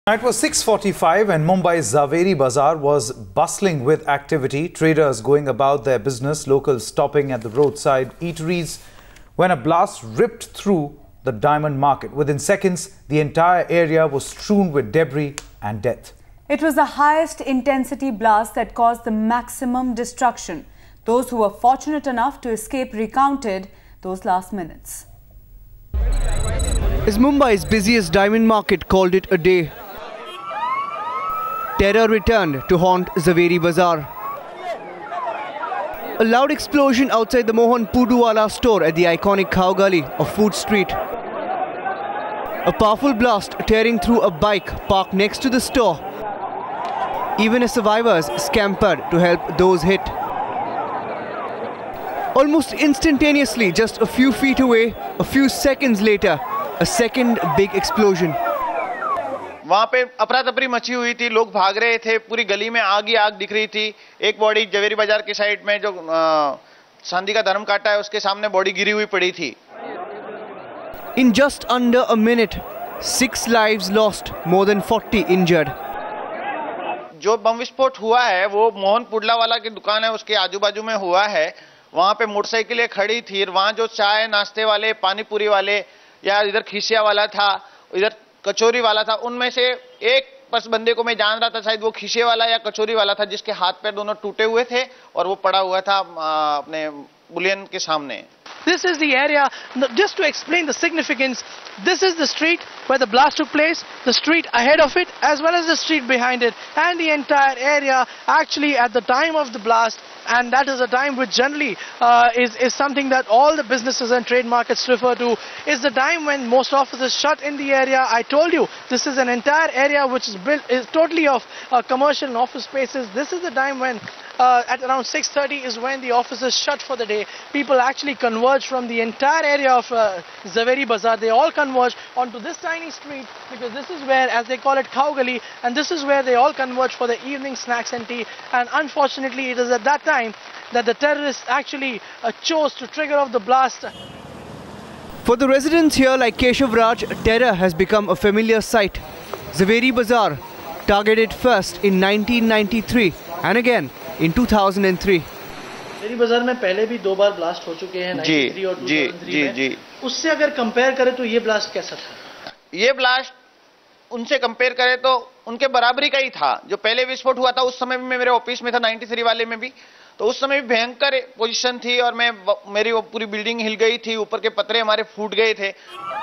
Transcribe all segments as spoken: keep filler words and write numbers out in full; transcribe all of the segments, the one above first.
It was six forty-five and Mumbai's Zaveri Bazaar was bustling with activity. Traders going about their business, locals stopping at the roadside eateries when a blast ripped through the diamond market. Within seconds, the entire area was strewn with debris and death. It was the highest intensity blast that caused the maximum destruction. Those who were fortunate enough to escape recounted those last minutes. As Mumbai's busiest diamond market called it a day, terror returned to haunt Zaveri Bazaar. A loud explosion outside the Mohan Puduwala store at the iconic Khao Gali of Food Street. A powerful blast tearing through a bike parked next to the store. Even as survivors scampered to help those hit. Almost instantaneously, just a few feet away, a few seconds later, a second big explosion. वहाँ पे अफरा तफरी मची हुई थी, लोग भाग रहे थे, पूरी गली में आग ही आग दिख रही थी। एक बॉडी जवेरी बाजार के साइड में जो सांदी का धर्म काटा है उसके सामने बॉडी गिरी हुई पड़ी थी। In just under a minute, six lives lost, more than forty injured. जो बम विस्फोट हुआ है वो मोहन पुडलावाला की दुकान है उसके आजू बाजू में हुआ है। वहाँ पे मोटरसाइकिलें खड़ी थी, वहाँ जो चाय नाश्ते वाले, पानी पूरी वाले या इधर खिसिया वाला था, इधर कचौरी वाला था, उनमें से एक बस बंदे को मैं जान रहा था, शायद वो खिसे वाला या कचौरी वाला था, जिसके हाथ पैर दोनों टूटे हुए थे और वो पड़ा हुआ था अपने बुलियन के सामने। This is the area, just to explain the significance, this is the street where the blast took place, the street ahead of it as well as the street behind it, and the entire area actually at the time of the blast, and that is a time which generally uh, is, is something that all the businesses and trade markets refer to, is the time when most offices shut in the area. I told you, this is an entire area which is built is totally of uh, commercial and office spaces. This is the time when uh, at around six thirty is when the offices shut for the day. People actually converge from the entire area of uh, Zaveri Bazaar. They all converge onto this tiny street because this is where, as they call it, Khao Gali, and this is where they all converge for the evening snacks and tea. And unfortunately, it is at that time that the terrorists actually uh, chose to trigger off the blast. For the residents here like Keshav Raj, terror has become a familiar sight. Zaveri Bazaar, targeted first in nineteen ninety-three and again in two thousand three. Zaveri बाजार में पहले भी दो बार blast हो चुके हैं जी और जी जी जी उससे अगर कंपेयर करें तो ये ब्लास्ट कैसा था? ये ब्लास्ट उनसे कंपेयर करें तो उनके बराबरी का ही था। जो पहले विस्फोट हुआ था उस समय भी मैं मेरे ऑफिस में था, तिरानवे वाले में भी, तो उस समय भी भयंकर पोजीशन थी और मैं मेरी वो पूरी बिल्डिंग हिल गई थी, ऊपर के पतरे हमारे फूट गए थे।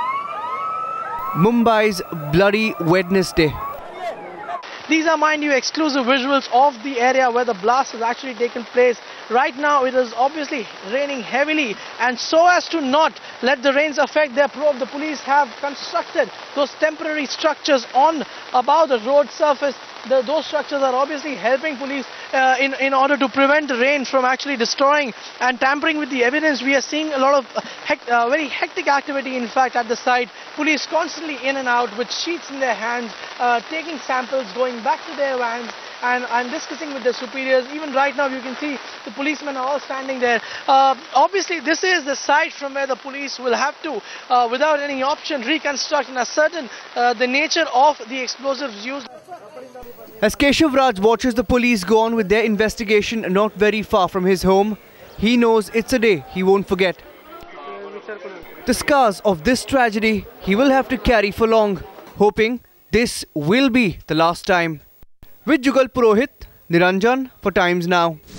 Mumbai's bloody Wednesday. These are, mind you, exclusive visuals of the area where the blast has actually taken place. Right now it is obviously raining heavily, and so as to not let the rains affect their probe, the police have constructed those temporary structures on above the road surface. The, those structures are obviously helping police uh, in, in order to prevent the rain from actually destroying and tampering with the evidence. We are seeing a lot of uh, hec uh, very hectic activity, in fact, at the site. Police constantly in and out with sheets in their hands, uh, taking samples, going back to their vans, and, and discussing with their superiors. Even right now you can see the policemen are all standing there. Uh, obviously this is the site from where the police will have to, uh, without any option, reconstruct and ascertain uh, the nature of the explosives used. As Keshav Raj watches the police go on with their investigation not very far from his home, he knows it's a day he won't forget. The scars of this tragedy he will have to carry for long, hoping this will be the last time. With Jugal Purohit, Niranjan for Times Now.